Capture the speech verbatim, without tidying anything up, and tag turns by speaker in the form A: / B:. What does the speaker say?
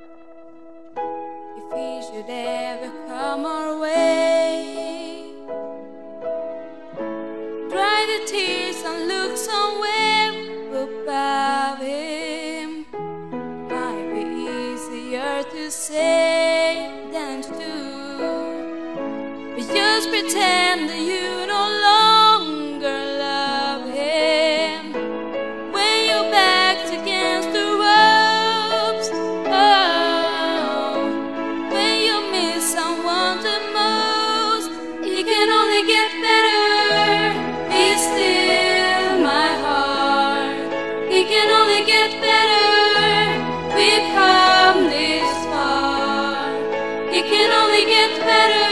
A: If he should ever come our way, dry the tears and look somewhere above him. Might be easier to say than to do, but just pretend that you no longer love him. When your back's against the ropes, oh, when you miss someone the most, it can only get better. Be still, my heart. It can only get better. We've come this far. It can only get better.